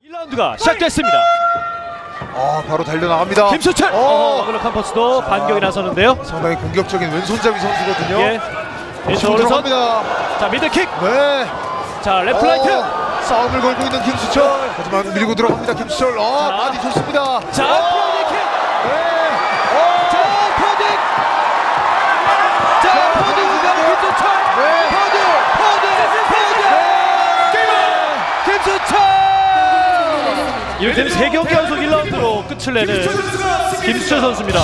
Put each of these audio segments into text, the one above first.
1라운드가 시작됐습니다. 바로 달려나갑니다. 김수철! 어글러 캠퍼스도 반격에 나서는데요. 상당히 공격적인 왼손잡이 선수거든요. 예. 왼쪽 오른손. 들어갑니다. 자, 미들킥. 네. 자, 레프트 라이트. 싸움을 걸고 있는 김수철. 하지만 밀고 들어갑니다. 김수철. 많이 좋습니다. 자, 프로딩킥. 네. 자, 프로딩. 자, 프로딩과 김수철. 네. 김수철. 이렇게 되면 3경기 연속 1라운드로 끝을 내는 김수철 선수입니다.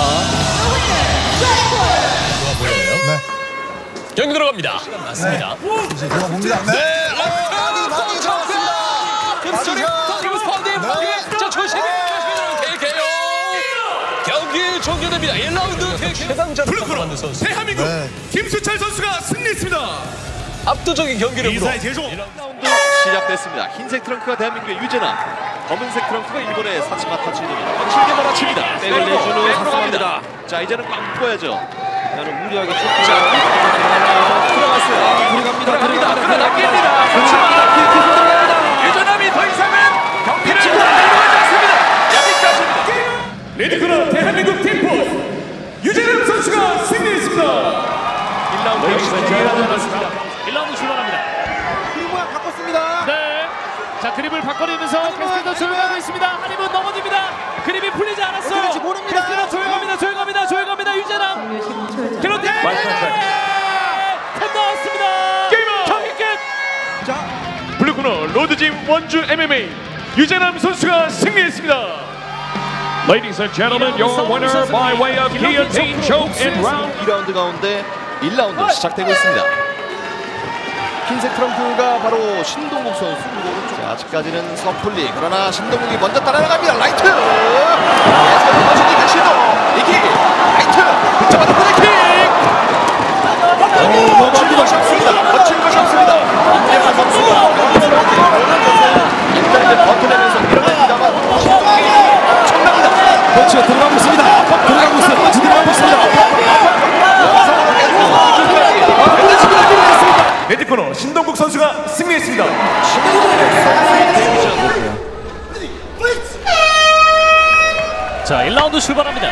네. 경기 들어갑니다. 맞습니다. 이제 들어봅니다. 네. 많이 좋았습니다. 김수철이 자 조심히 KKO 경기 종료됩니다. 1라운드 최강자를 만든 선수 대한민국 김수철 선수가 승리했습니다. 압도적인 경기력으로 1라운드 시작됐습니다. 흰색 트렁크가 대한민국의 유재남, 검은색 트렁크가 일본의 사치마 타츠입니다. 거칠게 몰아칩니다. 백을 내주는 사스입니다. 자, 이제는 꽉 묶어야죠. 나는 무리하게 쭉 들어갔어요. 들어갑니다. 끌어당깁니다. 그렇지만 유재남이 더 이상은 경기를 이루어지 않습니다. 여기까지입니다. 레드코너 대한민국 팀포스 유재남 선수가 승리했습니다. 1라운드 역시 출발합니다. 1라운드 출발합니다. 그리고 바꿨습니다. 네. 자, 그립을 바꿔내면서 캐스트가 조용하고 있습니다. 한입은 넘어집니다. 그립이 풀리지 않았어요. 어떻게 될지 모릅니다. 캐스트가 조용합니다. 유재남. 그런데 탭 나왔습니다. 경기 끝. 자, 블루코너 로드짐 원주 MMA 유재남 선수가 승리했습니다. Ladies and gentlemen, your winner by way of guillotine choke in round 2라운드 가운데 1라운드 시작되고 있습니다. 흰색 트렁크가 바로 신동국 선수. 자, 아직까지는 서플리. 그러나 신동국이 먼저 따라나갑니다. 라이트. 맞추니까 시도. 이킥. 라이트. 득점하는 코너킥. 거친 것이 없습니다. 임재환 선수가 일단 버텨내면서 밀어냅니다만 신동국이 엄청납니다. 펀치가 들어가고 있습니다. 펀치 들어가고 있습니다. 레드코너 신동국 선수가 승리했습니다. 자, 1라운드 출발합니다.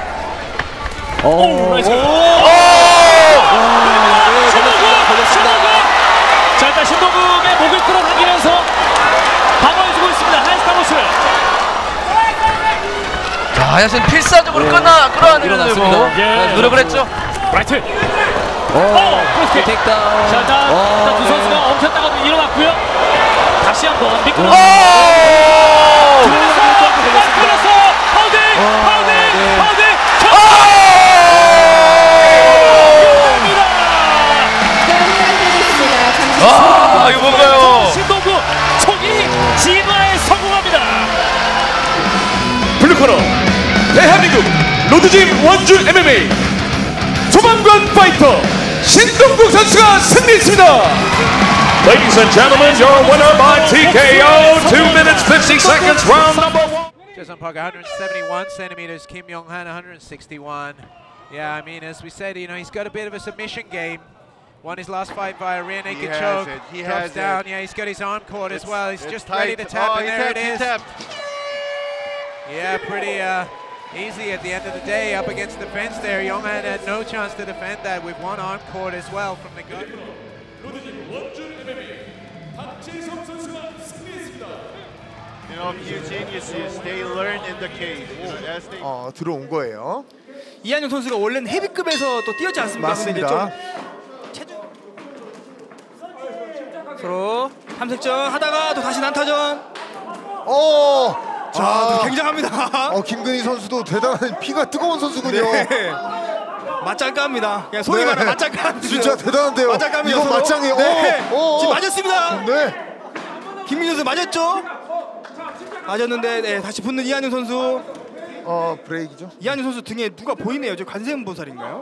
자, 일단 신동국의 목을 끌어당기면서 방어해주고 있습니다. 하이스타모스. 자 하야신 필사적으로 끌어안으려고 노력을 했죠. 라이트. 크로스킥. 테이크다운. 자, 일단 두 선수가 엄청나게 일어났고요. 다시 한번 미끄러. 끌어서 파우딩. 이거 뭔가요? 신동국 총이 진화에 성공합니다. 블루코너 대한민국 로드짐 원주 MMA 소방관 파이터 신동국 선수가 승리했습니다. Ladies and gentlemen, your winner by TKO 2 minutes 50 seconds round number 1. Jason Parker 171 centimeters, Kim Yong-han 161. Yeah, I mean, as we said, he's got a bit of a submission game. Won his last fight via rear naked choke. He drops has down. it. Yeah, he's got his arm caught as well. He's just tight. ready to tap, and there it is. Tapped. Yeah, pretty easy at the end of the day up against the fence there. Yong-han had no chance to defend that with one arm caught as well from the gun. 들어온 거예요. 이한용 선수가 원래는 헤비급에서 또 뛰었지 않습니까? 맞습니다. 서로 탐색전 하다가 또 다시 난타전. 자, 굉장합니다. 김근희 선수도 대단한 피가 뜨거운 선수군요. 네. 맞짱갑니다. 그냥 소위 말하는 맞짱갑. 진짜 대단한데요. 맞짱갑니다. 이거 맞짱이에요. 네. 지금 맞았습니다. 네. 김민희 선수 맞았죠? 맞았는데 다시 붙는 이한용 선수. 브레이크죠. 이한용 선수 등에 누가 보이네요. 저 관세음보살인가요?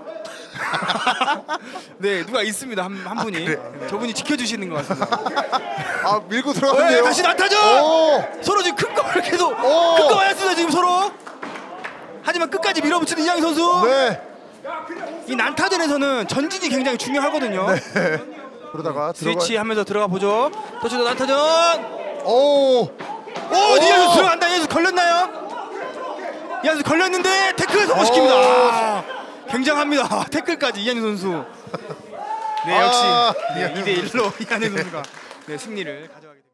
네, 누가 있습니다. 한 분이. 저분이 지켜주시는 것 같습니다. 밀고 들어가는데요. 다시 난타전. 서로 지금 큰 거 계속 큰 거 맞았습니다. 지금 서로. 하지만 끝까지 밀어붙이는 이한용 선수. 네. 이 난타전에서는 전진이 굉장히 중요하거든요. 네. 그러다가 스위치 하면서 들어가 보죠. 터치도 난타전. 오, 이현수 들어간다. 이현수 걸렸나요? 이현수 걸렸는데 태클 성공시킵니다. 아, 굉장합니다. 태클까지 이현수 선수. 네, 역시 2대1로 이현수 선수가 승리를 가져가게 됩니다.